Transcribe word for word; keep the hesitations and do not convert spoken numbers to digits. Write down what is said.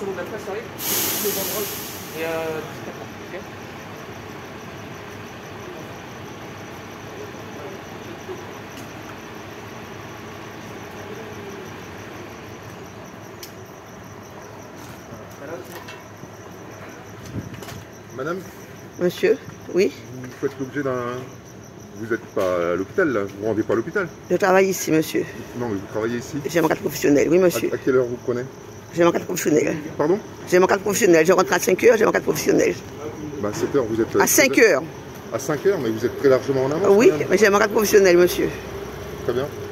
seconde après, ça arrive. Le banderole. Et euh, dix-quatre ans, ok. Madame, Monsieur, oui, vous faites l'objet d'un... Vous n'êtes pas à l'hôpital, là. Vous ne vous rendez pas à l'hôpital. je travaille ici, monsieur. Non, mais vous travaillez ici. J'ai mon carte professionnelle, oui, monsieur. À, à quelle heure vous prenez? J'ai mon carte professionnelle. Pardon? J'ai mon carte professionnelle. Je rentre à cinq heures, j'ai mon carte professionnelle. Bah, à sept heures, vous êtes... À cinq heures. À cinq heures, mais vous êtes très largement en avance. Oui, madame. mais j'ai mon carte professionnelle, monsieur. Très bien.